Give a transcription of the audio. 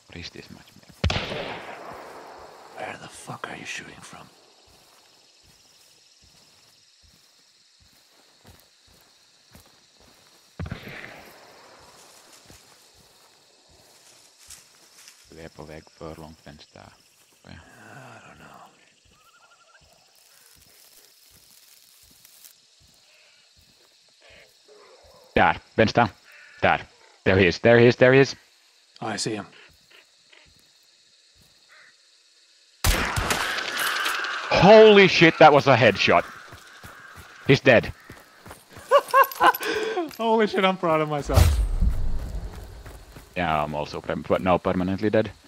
What is this matchmaking? Where the fuck are you shooting from? Vi är på väg för långt vänster. I don't know. Där, vänster. Där. There he is, there he is, there he is. Oh, I see him. Holy shit, that was a headshot. He's dead. Holy shit, I'm proud of myself. Yeah, I'm also permanently dead.